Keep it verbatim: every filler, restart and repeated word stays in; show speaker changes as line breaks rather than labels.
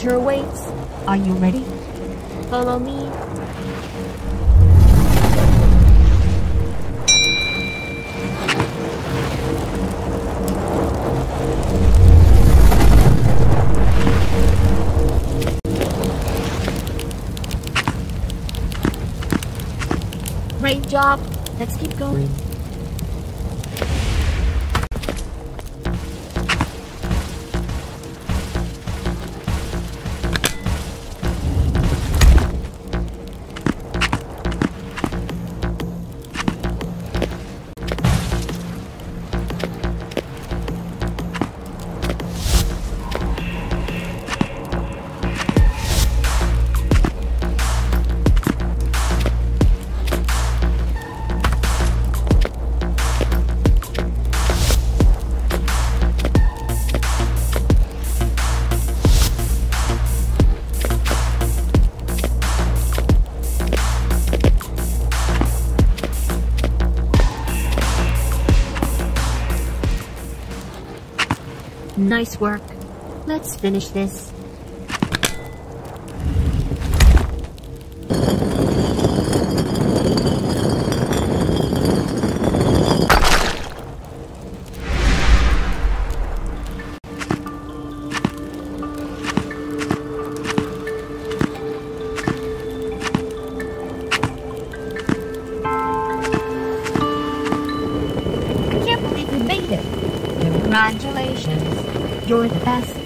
adventure awaits. Are you ready? Follow me. Great job. Let's keep going. Nice work. Let's finish this. I can't believe we made it. Congratulations. You're the best.